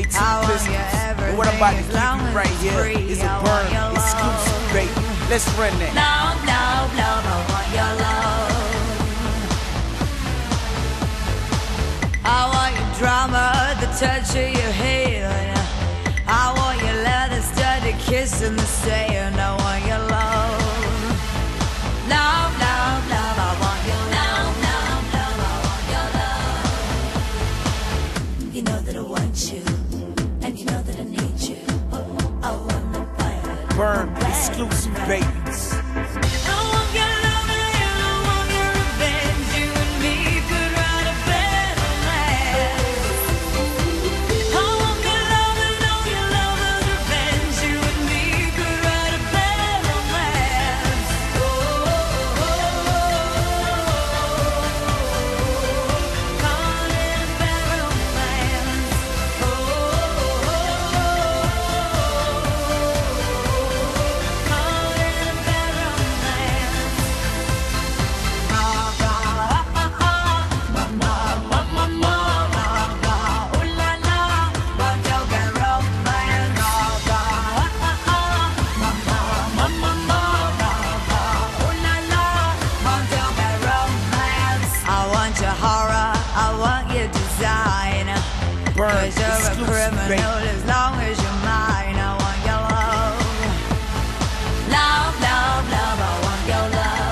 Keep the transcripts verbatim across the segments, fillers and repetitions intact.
eighteen pistols. And what I'm about to give you right here is a burn exclusive, baby. Let's run that. Love, love, love, I want your love. I want your drama, the touch of your hand. I want your leather studded kiss in the sand. I want your love. Love, love, love, I want your love. Love, love, I want your love. You know that I want you, and you know that I need you. I want the fire. Burn exclusive, babies. Burn, cause you're a criminal, baby. as long as you're mine. I want your love. Love, love, love, I want your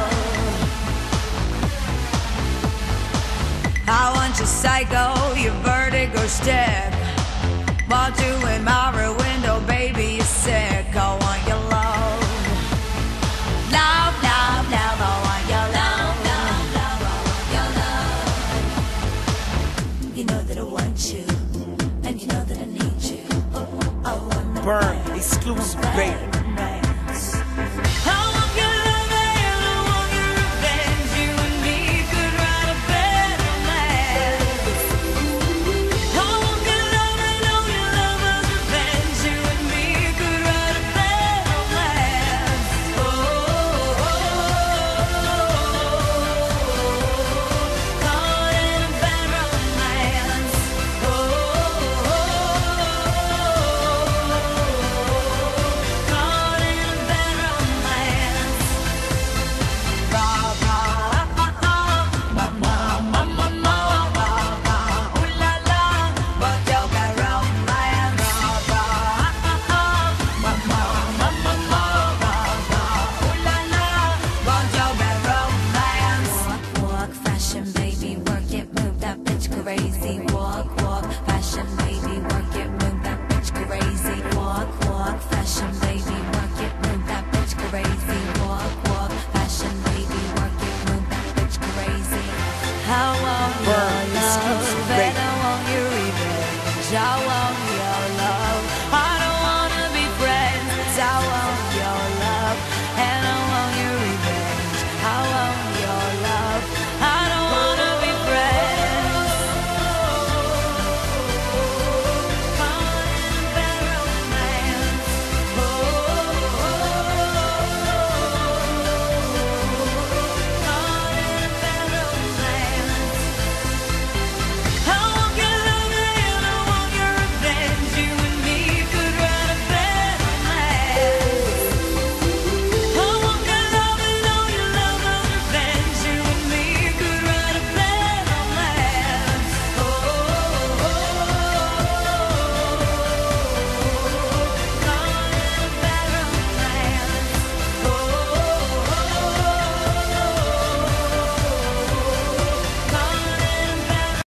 love. I want your psycho, your vertigo step. While doing my window, baby, you're sick. I want your love. Love, love, love, I want your love. Love, love, love, I want your love. You know that I want you, and you know that I need you. I want the Burn exclusive, baby.